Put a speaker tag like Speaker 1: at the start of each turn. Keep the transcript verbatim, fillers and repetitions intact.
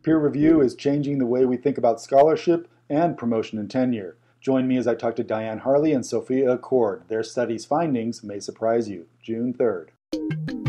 Speaker 1: Peer review is changing the way we think about scholarship and promotion and tenure. Join me as I talk to Diane Harley and Sophia Accord. Their study's findings may surprise you. June third.